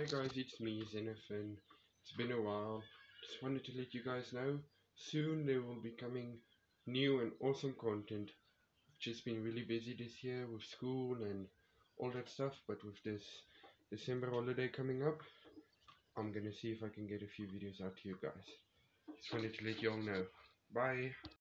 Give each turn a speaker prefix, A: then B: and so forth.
A: Hi guys, it's me, Zenithan. It's been a while. Just wanted to let you guys know, soon there will be coming new and awesome content. I've just been really busy this year with school and all that stuff, but with this December holiday coming up, I'm gonna see if I can get a few videos out to you guys. Just wanted to let you all know. Bye!